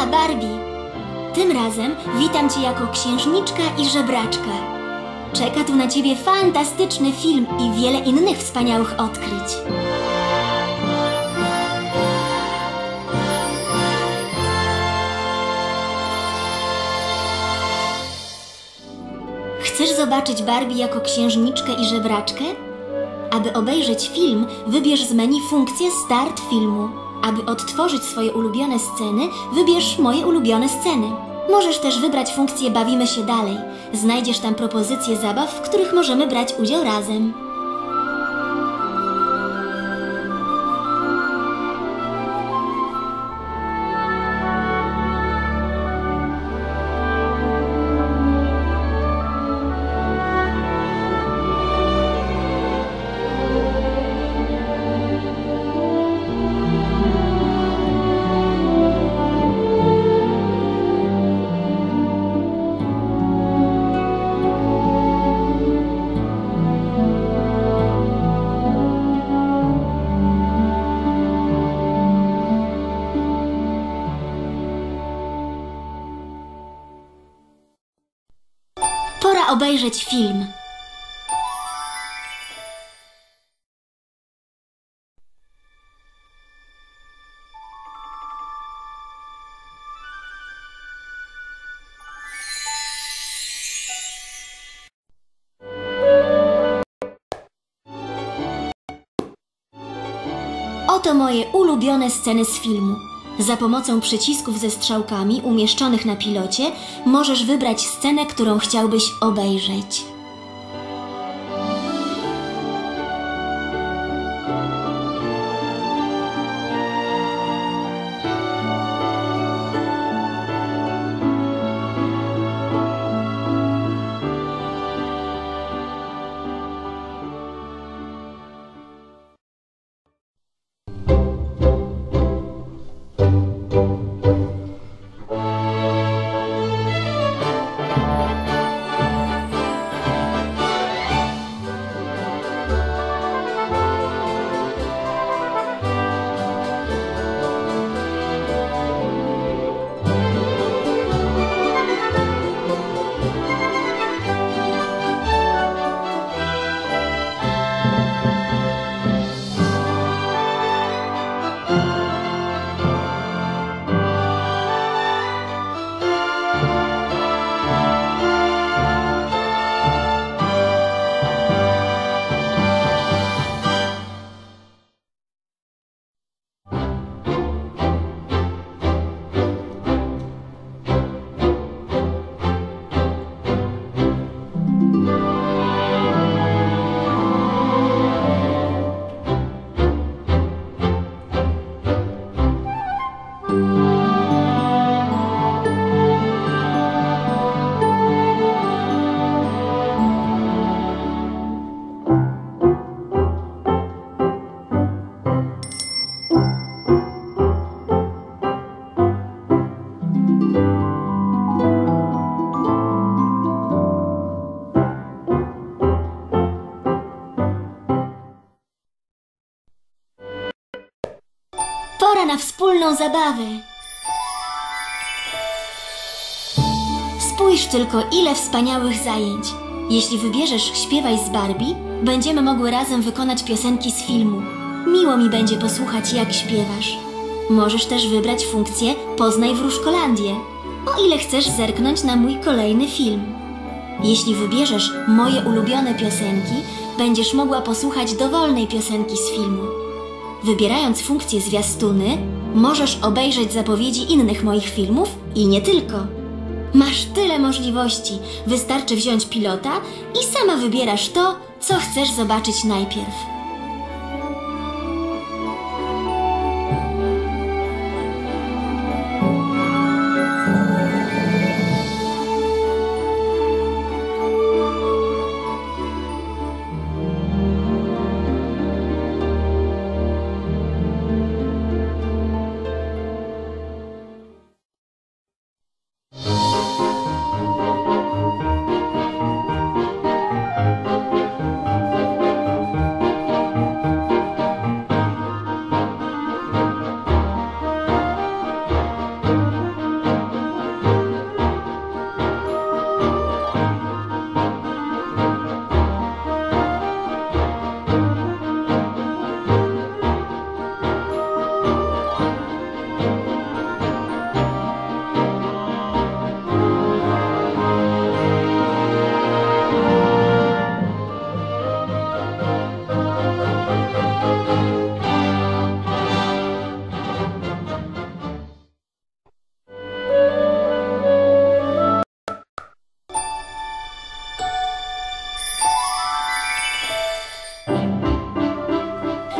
Barbie. Tym razem witam Cię jako księżniczka i żebraczka. Czeka tu na Ciebie fantastyczny film i wiele innych wspaniałych odkryć. Chcesz zobaczyć Barbie jako księżniczkę i żebraczkę? Aby obejrzeć film, wybierz z menu funkcję Start filmu. Aby odtworzyć swoje ulubione sceny, wybierz Moje ulubione sceny. Możesz też wybrać funkcję Bawimy się dalej. Znajdziesz tam propozycje zabaw, w których możemy brać udział razem. Pora obejrzeć film. Oto moje ulubione sceny z filmu. Za pomocą przycisków ze strzałkami umieszczonych na pilocie możesz wybrać scenę, którą chciałbyś obejrzeć. Pora na wspólną zabawę. Spójrz tylko, ile wspaniałych zajęć. Jeśli wybierzesz Śpiewaj z Barbie, będziemy mogły razem wykonać piosenki z filmu. Miło mi będzie posłuchać, jak śpiewasz. Możesz też wybrać funkcję Poznaj Wróżkolandię, o ile chcesz zerknąć na mój kolejny film. Jeśli wybierzesz Moje ulubione piosenki, będziesz mogła posłuchać dowolnej piosenki z filmu. Wybierając funkcję Zwiastuny, możesz obejrzeć zapowiedzi innych moich filmów i nie tylko. Masz tyle możliwości, wystarczy wziąć pilota i sama wybierasz to, co chcesz zobaczyć najpierw.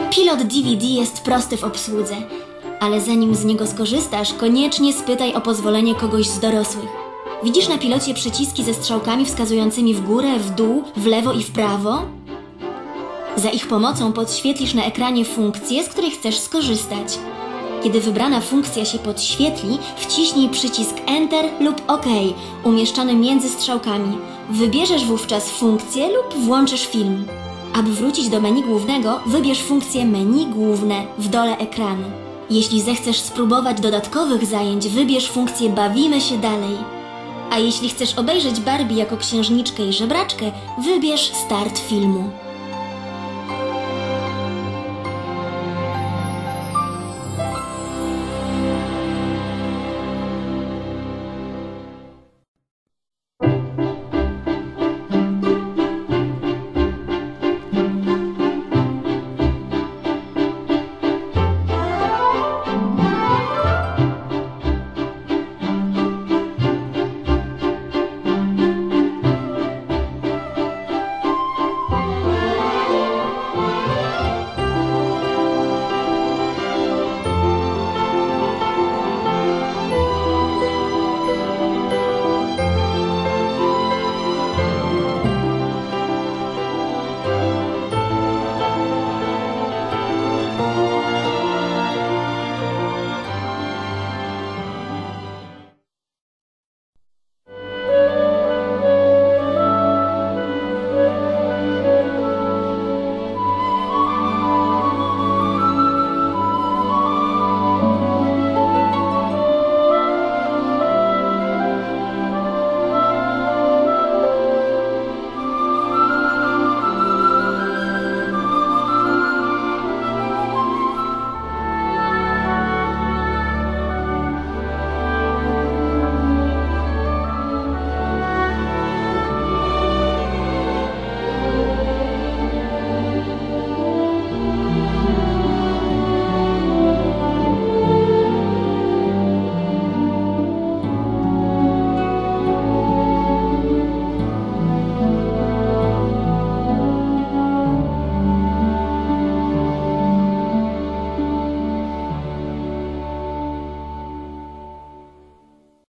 Pilot DVD jest prosty w obsłudze, ale zanim z niego skorzystasz, koniecznie spytaj o pozwolenie kogoś z dorosłych. Widzisz na pilocie przyciski ze strzałkami wskazującymi w górę, w dół, w lewo i w prawo? Za ich pomocą podświetlisz na ekranie funkcję, z której chcesz skorzystać. Kiedy wybrana funkcja się podświetli, wciśnij przycisk Enter lub OK umieszczony między strzałkami. Wybierzesz wówczas funkcję lub włączysz film. Aby wrócić do menu głównego, wybierz funkcję Menu główne w dole ekranu. Jeśli zechcesz spróbować dodatkowych zajęć, wybierz funkcję Bawimy się dalej. A jeśli chcesz obejrzeć Barbie jako księżniczkę i żebraczkę, wybierz Start filmu.